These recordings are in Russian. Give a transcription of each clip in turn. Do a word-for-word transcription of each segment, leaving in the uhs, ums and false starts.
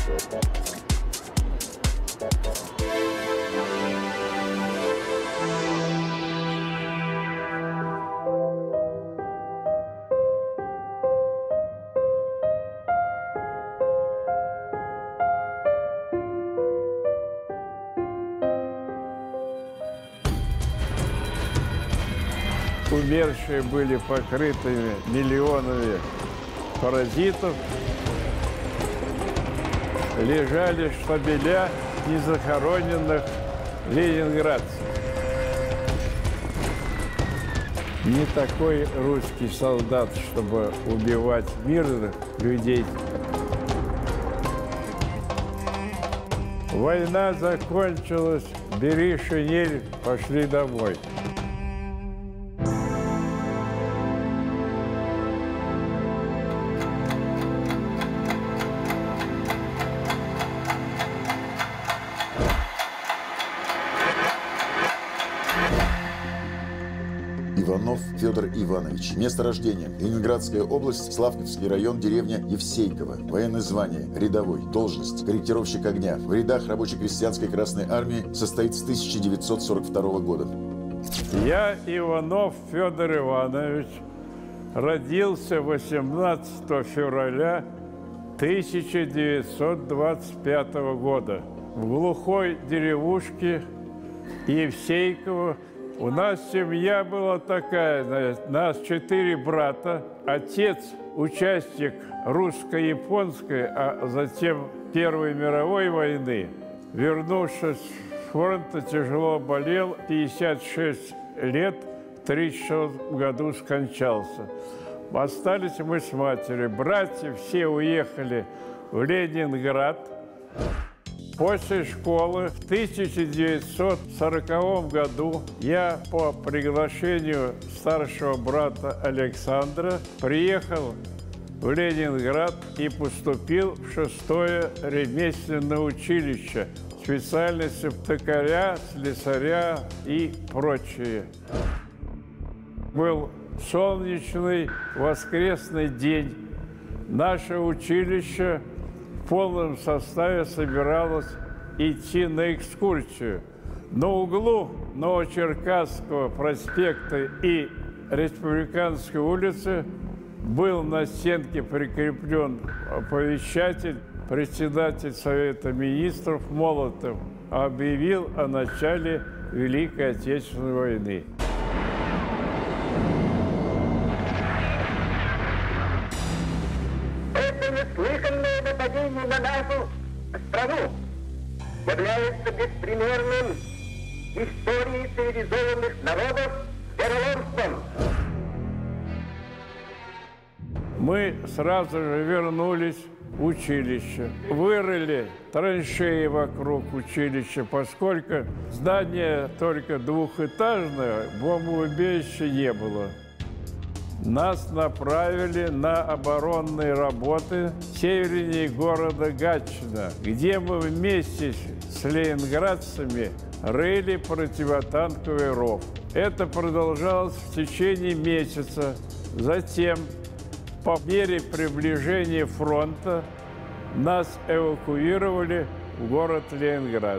Умершие были покрытыми миллионами паразитов, лежали штабеля незахороненных ленинградцев. Не такой русский солдат, чтобы убивать мирных людей. Война закончилась, бери шинель, пошли домой. Иванов Федор Иванович. Место рождения: Ленинградская область, Славковский район, деревня Евсейково. Военное звание: рядовой. Должность: корректировщик огня. В рядах рабоче-крестьянской Красной Армии, состоит с тысяча девятьсот сорок второго года. Я, Иванов Федор Иванович, родился восемнадцатого февраля тысяча девятьсот двадцать пятого года в глухой деревушке Евсейково. У нас семья была такая, нас четыре брата. Отец – участник русско-японской, а затем Первой мировой войны. Вернувшись с фронта, тяжело болел, пятьдесят шесть лет, в тридцать шестом году скончался. Остались мы с матерью. Братья все уехали в Ленинград. После школы в тысяча девятьсот сороковом году я по приглашению старшего брата Александра приехал в Ленинград и поступил в шестое ремесленное училище, специальности токаря, слесаря и прочее. Был солнечный воскресный день. Наше училище в полном составе собиралось идти на экскурсию. На углу Новочеркасского проспекта и Республиканской улицы был на стенке прикреплен оповещатель. Председатель Совета министров Молотов объявил о начале Великой Отечественной войны. Неслыханное нападение на нашу страну является беспримерным в истории цивилизованных народов вероломством. Мы сразу же вернулись в училище, вырыли траншеи вокруг училища, поскольку здание только двухэтажное, бомбоубежища не было. Нас направили на оборонные работы севернее города Гатчина, где мы вместе с ленинградцами рыли противотанковый ров. Это продолжалось в течение месяца. Затем, по мере приближения фронта, нас эвакуировали в город Ленинград.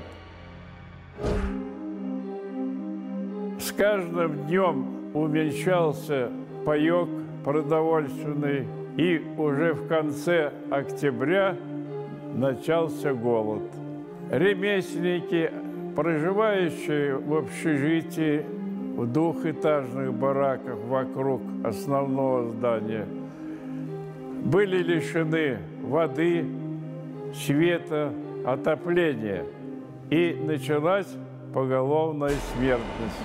С каждым днем уменьшался паёк продовольственный, и уже в конце октября начался голод. Ремесленники, проживающие в общежитии в двухэтажных бараках вокруг основного здания, были лишены воды, света, отопления, и началась поголовная смертность.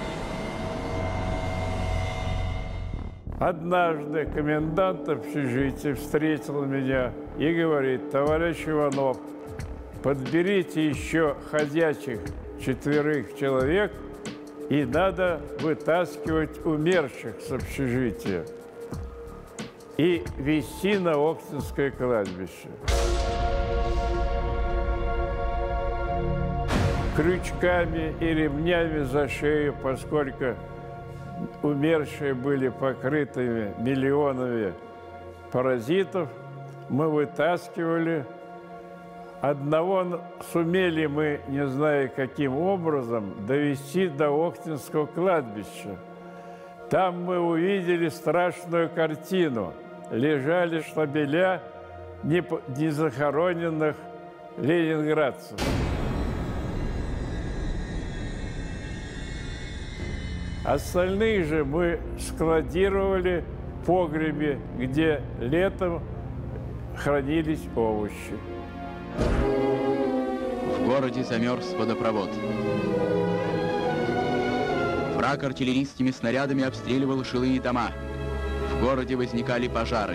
Однажды комендант общежития встретил меня и говорит: товарищ Иванов, подберите еще ходячих четверых человек, и надо вытаскивать умерших с общежития и везти на Октябрьское кладбище. Крючками и ремнями за шею, поскольку умершие были покрытыми миллионами паразитов, мы вытаскивали Одного сумели мы, не знаю каким образом, довести до Охтинского кладбища. Там мы увидели страшную картину. Лежали штабеля незахороненных ленинградцев. Остальные же мы складировали в погребе, где летом хранились овощи. В городе замерз водопровод. Враг артиллерийскими снарядами обстреливал жилые дома. В городе возникали пожары.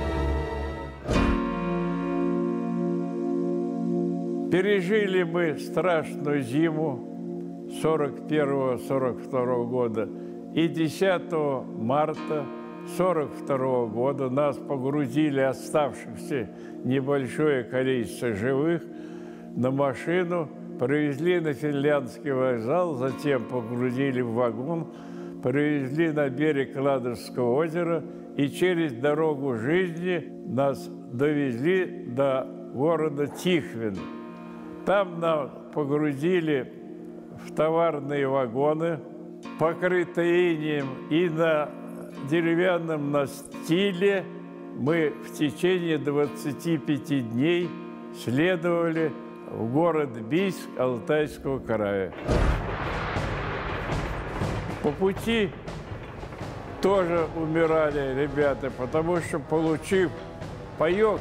Пережили мы страшную зиму сорок первого — сорок второго года. И десятого марта сорок второго года нас погрузили, оставшихся небольшое количество живых, на машину, привезли на Финляндский вокзал, затем погрузили в вагон, привезли на берег Ладожского озера и через дорогу жизни нас довезли до города Тихвин. Там нас погрузили в товарные вагоны, покрытые инеем, и на деревянном настиле мы в течение двадцати пяти дней следовали в город Бийск Алтайского края. По пути тоже умирали ребята, потому что, получив паёк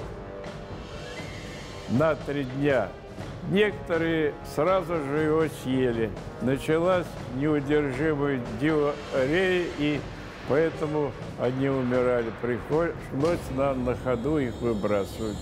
на три дня, некоторые сразу же его съели. Началась неудержимая диарея, и поэтому они умирали. Пришлось нам на ходу их выбрасывать.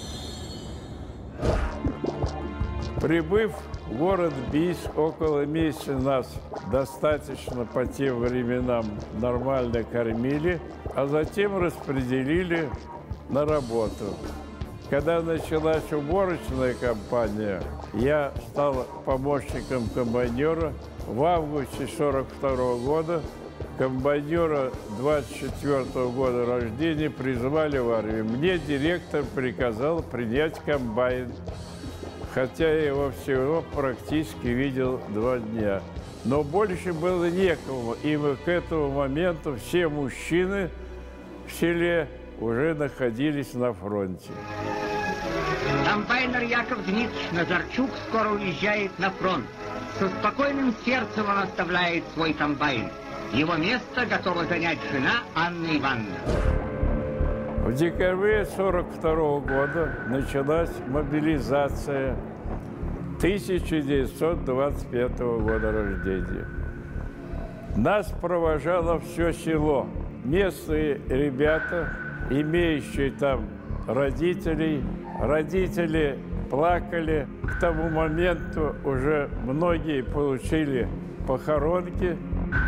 Прибыв в город Бийск, около месяца нас достаточно по тем временам нормально кормили, а затем распределили на работу. Когда началась уборочная кампания, я стал помощником комбайнера. В августе сорок второго года комбайнера двадцать четвёртого года рождения призвали в армию. Мне директор приказал принять комбайн, хотя я его всего практически видел два дня. Но больше было некому, и мы к этому моменту все мужчины в селе уже находились на фронте. Комбайнер Яков Дмитриевич Назарчук скоро уезжает на фронт. Со спокойным сердцем он оставляет свой комбайн. Его место готова занять жена Анна Ивановна. В декабре сорок второго года началась мобилизация тысяча девятьсот двадцать пятого года рождения. Нас провожало все село. Местные ребята, имеющие там родителей, родители плакали. К тому моменту уже многие получили похоронки.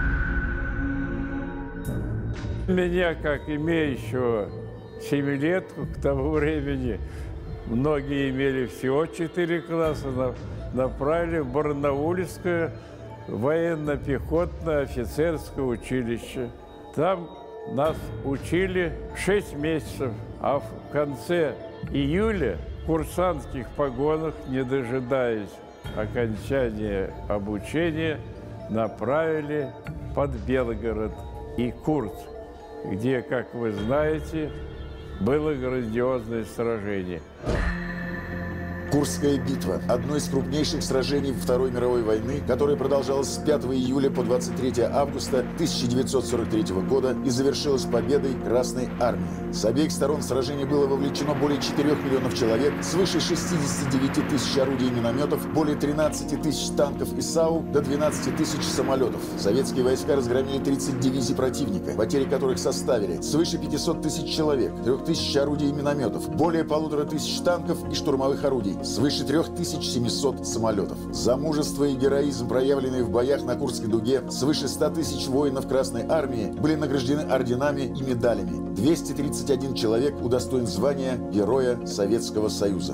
Меня, как имеющего семилетку, к тому времени многие имели всего четыре класса, направили в Барнаульское военно-пехотное офицерское училище. Там нас учили шесть месяцев, а в конце июля в курсантских погонах, не дожидаясь окончания обучения, направили под Белгород и Курск, где, как вы знаете, было грандиозное сражение. Курская битва – одно из крупнейших сражений Второй мировой войны, которое продолжалось с пятого июля по двадцать третье августа тысяча девятьсот сорок третьего года и завершилось победой Красной армии. С обеих сторон в сражение было вовлечено более четырёх миллионов человек, свыше шестидесяти девяти тысяч орудий и минометов, более тринадцати тысяч танков и САУ, до двенадцати тысяч самолетов. Советские войска разгромили тридцать дивизий противника, потери которых составили свыше пятисот тысяч человек, трёх тысяч орудий и минометов, более полутора тысяч танков и штурмовых орудий, свыше трёх тысяч семисот самолетов. За мужество и героизм, проявленные в боях на Курской дуге, свыше ста тысяч воинов Красной армии были награждены орденами и медалями. двести тридцать один человек удостоен звания Героя Советского Союза.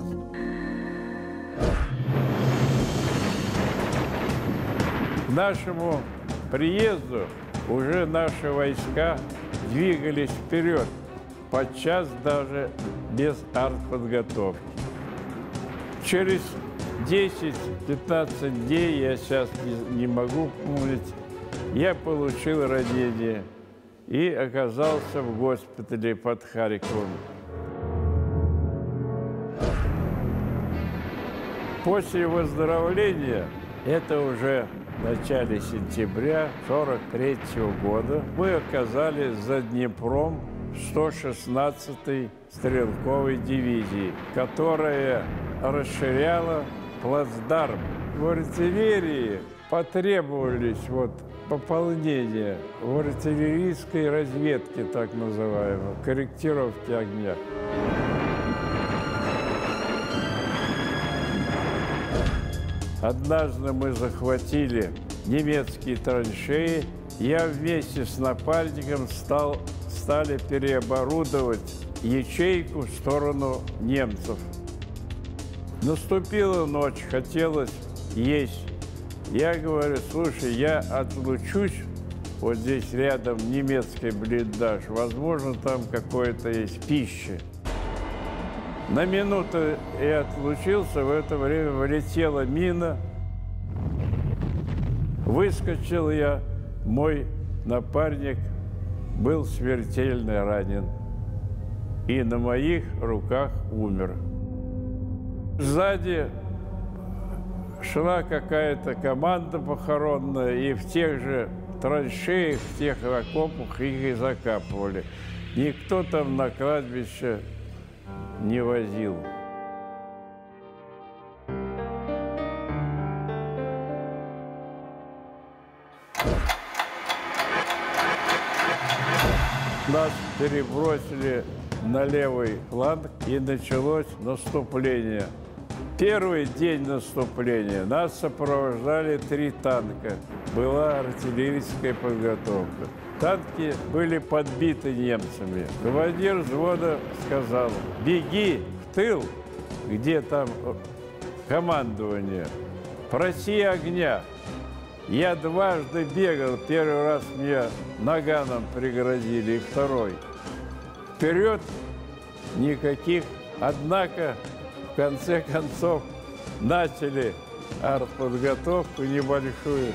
К нашему приезду уже наши войска двигались вперед, подчас даже без артподготовки. Через десять-пятнадцать дней, я сейчас не, не могу помнить, я получил ранение и оказался в госпитале под Харьковом. После выздоровления, это уже в начале сентября сорок третьего года, мы оказались за Днепром сто шестнадцатой стрелковой дивизии, которая расширяла плацдарм. В артиллерии потребовались вот пополнения в артиллерийской разведке, так называемой, корректировки огня. Однажды мы захватили немецкие траншеи. Я вместе с напарником стал, стали переоборудовать ячейку в сторону немцев. Наступила ночь, хотелось есть. Я говорю, слушай, я отлучусь, вот здесь рядом немецкий блиндаж, возможно, там какое-то есть пища. На минуту я отлучился, в это время влетела мина. Выскочил я, мой напарник был смертельно ранен и на моих руках умер. Сзади шла какая-то команда похоронная, и в тех же траншеях, в тех окопах их и закапывали. Никто там на кладбище не возил. Нас перебросили на левый фланг, и началось наступление. Первый день наступления нас сопровождали три танка. Была артиллерийская подготовка. Танки были подбиты немцами. Командир взвода сказал: беги в тыл, где там командование, проси огня. Я дважды бегал, первый раз меня наганом пригрозили, и второй. Вперед никаких, однако в конце концов начали артподготовку небольшую.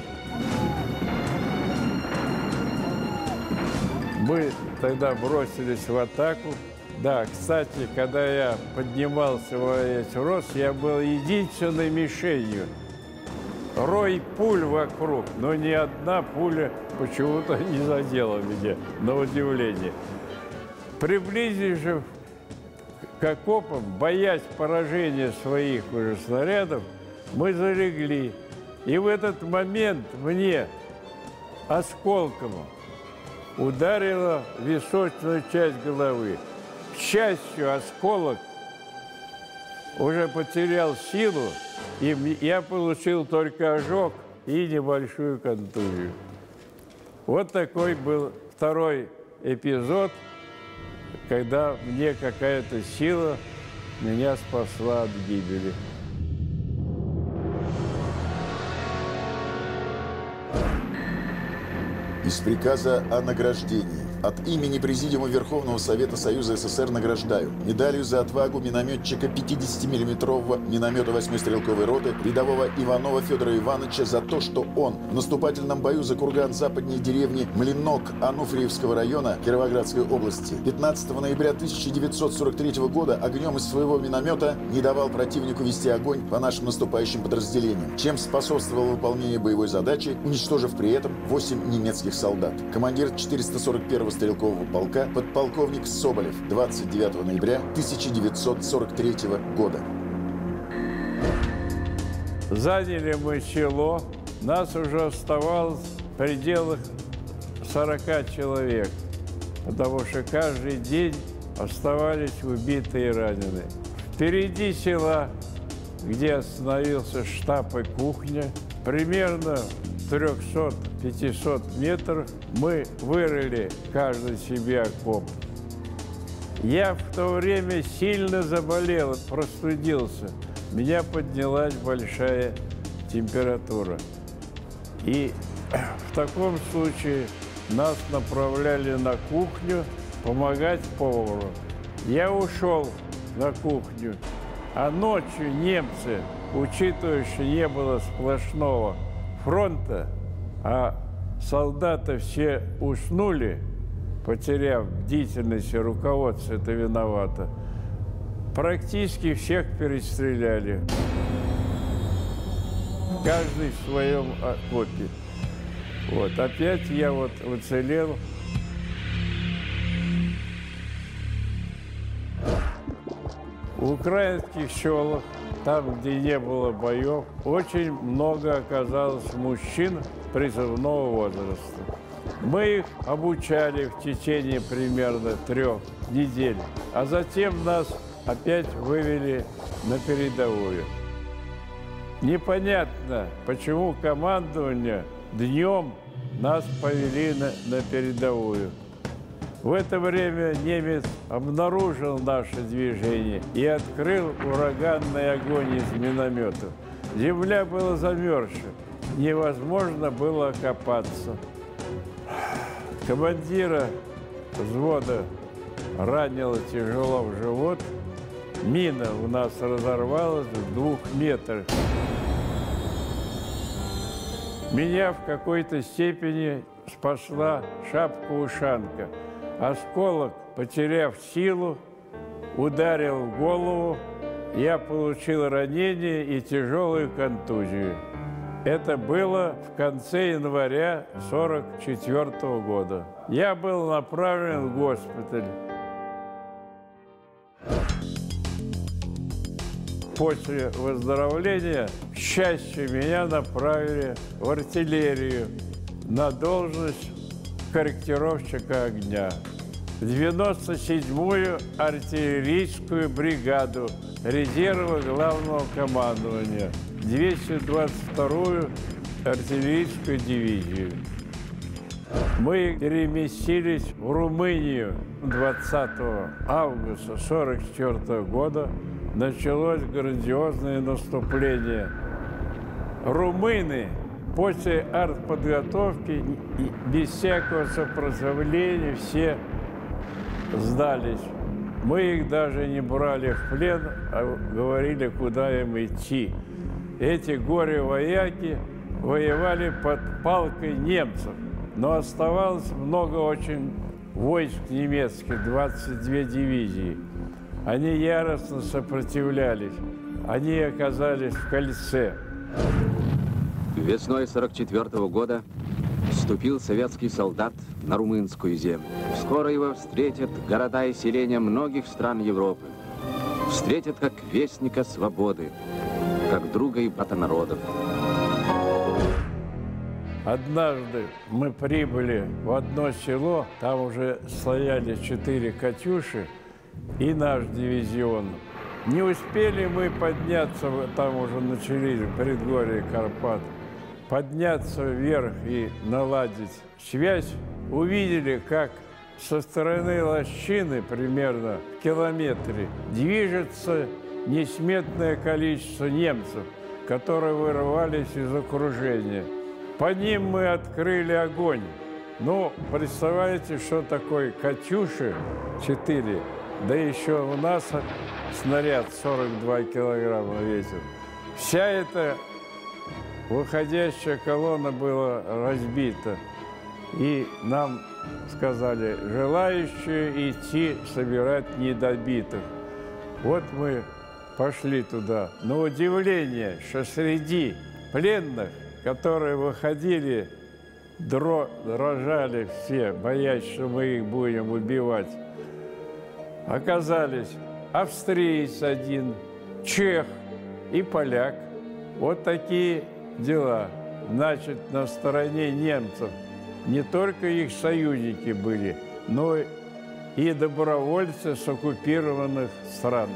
Мы тогда бросились в атаку. Да, кстати, когда я поднимался во весь рост, я был единственной мишенью. Рой пуль вокруг, но ни одна пуля почему-то не задела меня, на удивление. Приблизившись к окопам, боясь поражения своих уже снарядов, мы залегли. И в этот момент мне осколком ударила височную часть головы. К счастью, осколок уже потерял силу, и я получил только ожог и небольшую контузию. Вот такой был второй эпизод, когда мне какая-то сила меня спасла от гибели. Из приказа о награждении. От имени Президиума Верховного Совета Союза СССР награждаю медалью за отвагу минометчика пятидесятимиллиметрового миномета восьмой стрелковой роты рядового Иванова Федора Ивановича за то, что он в наступательном бою за курган западней деревни Млинок Ануфриевского района Кировоградской области пятнадцатого ноября тысяча девятьсот сорок третьего года огнем из своего миномета не давал противнику вести огонь по нашим наступающим подразделениям, чем способствовал выполнению боевой задачи, уничтожив при этом восемь немецких солдат. Командир четыреста сорок первого стрелкового полка подполковник Соболев двадцать девятого ноября тысяча девятьсот сорок третьего года. Заняли мы село, нас уже оставалось в пределах сорока человек, потому что каждый день оставались убитые и раненые. Впереди села, где остановился штаб и кухня, примерно триста-пятьсот метров мы вырыли каждый себе окоп. Я в то время сильно заболел, простудился. У меня поднялась большая температура. И в таком случае нас направляли на кухню помогать повару. Я ушел на кухню, А ночью немцы, учитывая, что не было сплошного фронта, а солдаты все уснули, потеряв бдительность, и руководство это виновато, практически всех перестреляли. Каждый в своем окопе. Вот. Опять я вот уцелел. В украинских селах, там, где не было боев, очень много оказалось мужчин призывного возраста. Мы их обучали в течение примерно трех недель, а затем нас опять вывели на передовую. Непонятно, почему командование днем нас повели на, на передовую. В это время немец обнаружил наше движение и открыл ураганный огонь из минометов. Земля была замерзшая, невозможно было окопаться. Командира взвода ранило тяжело в живот. Мина у нас разорвалась в двух метрах. Меня в какой-то степени спасла шапка-ушанка. Осколок, потеряв силу, ударил в голову. Я получил ранение и тяжелую контузию. Это было в конце января сорок четвёртого года. Я был направлен в госпиталь. После выздоровления, к счастью, меня направили в артиллерию на должность корректировщика огня. В девяносто седьмую артиллерийскую бригаду резерва главного командования, двести двадцать вторую артиллерийскую дивизию. Мы переместились в Румынию двадцатого августа сорок четвёртого года. Началось грандиозное наступление. Румыны после артподготовки без всякого сопротивления все сдались. Мы их даже не брали в плен, а говорили, куда им идти. Эти горе-вояки воевали под палкой немцев, но оставалось много очень войск немецких, двадцать две дивизии. Они яростно сопротивлялись. Они оказались в кольце. Весной сорок четвёртого года вступил советский солдат на румынскую землю. Скоро его встретят города и селения многих стран Европы. Встретят как вестника свободы, как друга и брата народов. Однажды мы прибыли в одно село, там уже стояли четыре «Катюши» и наш дивизион. Не успели мы подняться, там уже начались предгорья Карпат, подняться вверх и наладить связь, увидели, как со стороны лощины, примерно в километре, движется несметное количество немцев, которые вырывались из окружения. По ним мы открыли огонь. Ну, представляете, что такое «Катюши» четыре, да еще у нас снаряд сорок два килограмма весит. Вся эта выходящая колонна была разбита. И нам сказали, желающие идти собирать недобитых. Вот мы пошли туда. Но удивление, что среди пленных, которые выходили, дрожали все, боясь, что мы их будем убивать, оказались австриец один, чех и поляк. Вот такие дела. Значит, на стороне немцев не только их союзники были, но и добровольцы с оккупированных стран.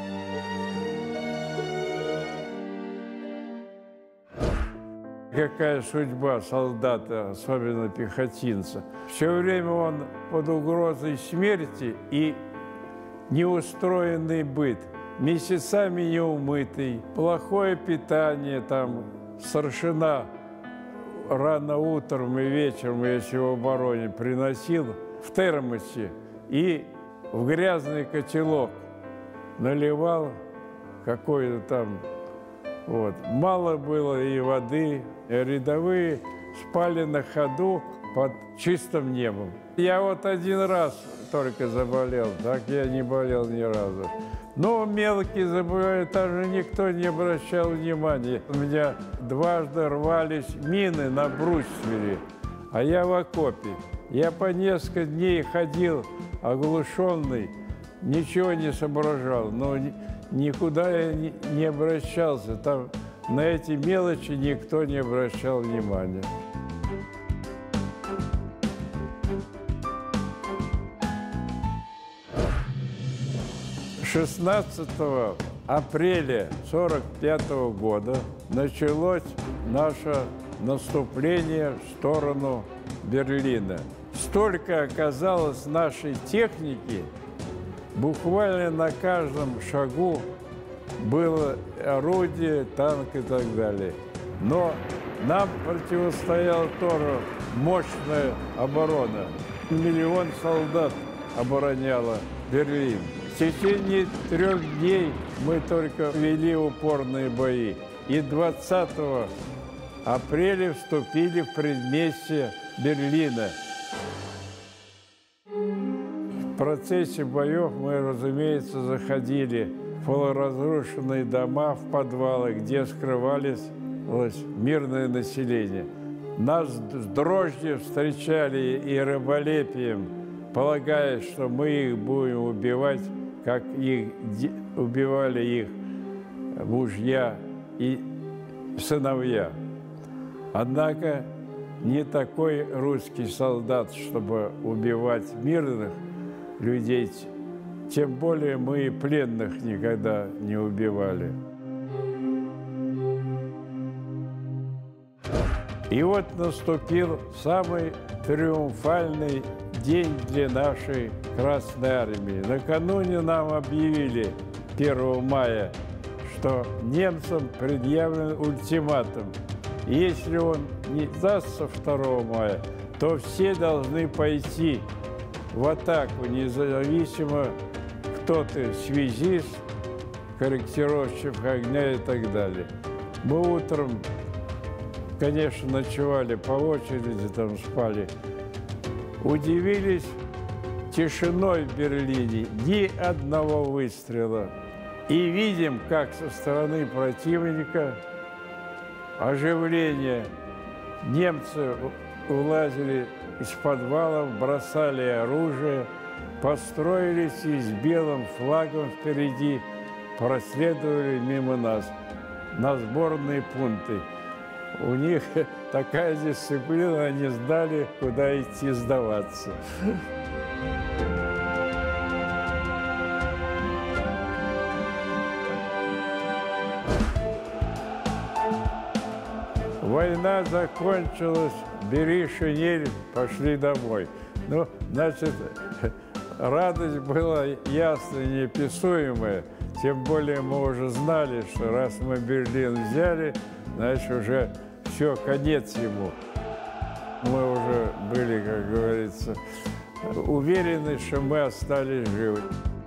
Какая судьба солдата, особенно пехотинца. Все время он под угрозой смерти и неустроенный быт, месяцами неумытый, плохое питание, там, старшина рано утром и вечером, если в обороне, приносил в термосе и в грязный котелок наливал какой-то там. Вот. Мало было и воды. И рядовые спали на ходу под чистым небом. Я вот один раз только заболел, так я не болел ни разу. Но мелкие заболевания, там же никто не обращал внимания. У меня дважды рвались мины на бруствере, а я в окопе. Я по несколько дней ходил оглушенный, ничего не соображал, но никуда я не обращался. Там на эти мелочи никто не обращал внимания. шестнадцатого апреля сорок пятого года началось наше наступление в сторону Берлина. Столько оказалось нашей техники, буквально на каждом шагу было орудие, танк и так далее. Но нам противостояла тоже мощная оборона. Миллион солдат обороняло Берлин. В течение трех дней мы только вели упорные бои. И двадцатого апреля вступили в предместье Берлина. В процессе боев мы, разумеется, заходили в полуразрушенные дома, в подвалы, где скрывались мирное население. Нас с дрожью встречали и раболепием, полагая, что мы их будем убивать, как их убивали их мужья и сыновья. Однако не такой русский солдат, чтобы убивать мирных людей, тем более мы и пленных никогда не убивали. И вот наступил самый триумфальный день для нашей Красной Армии. Накануне нам объявили первого мая, что немцам предъявлен ультиматум. Если он не сдастся второго мая, то все должны пойти в атаку, независимо, кто ты, связист, корректировщик огня и так далее. Мы утром, конечно, ночевали по очереди, там спали. Удивились тишиной в Берлине, ни одного выстрела. И видим, как со стороны противника оживление. Немцы улазили из подвалов, бросали оружие, построились и с белым флагом впереди проследовали мимо нас на сборные пункты. У них такая дисциплина, они знали, куда идти сдаваться. Война закончилась, бери шинель, пошли домой. Ну, значит, радость была ясная, неописуемая. Тем более мы уже знали, что раз мы Берлин взяли, значит, уже все, конец ему. Мы уже были, как говорится, уверены, что мы остались живы.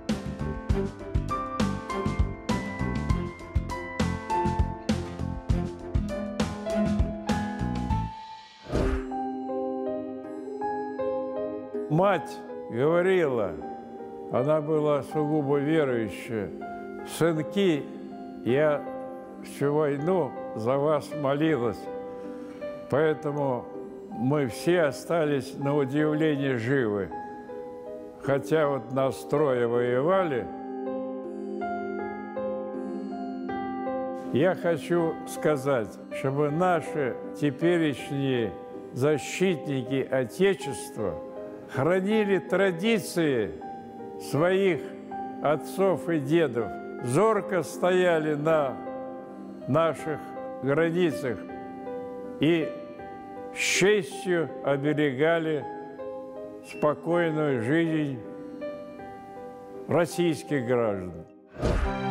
Мать говорила, она была сугубо верующая: «Сынки, я всю войну за вас молилась, поэтому мы все остались на удивление живы. Хотя вот нас трое воевали, я хочу сказать, чтобы наши теперешние защитники Отечества хранили традиции своих отцов и дедов, зорко стояли на наших границах и с честью оберегали спокойную жизнь российских граждан».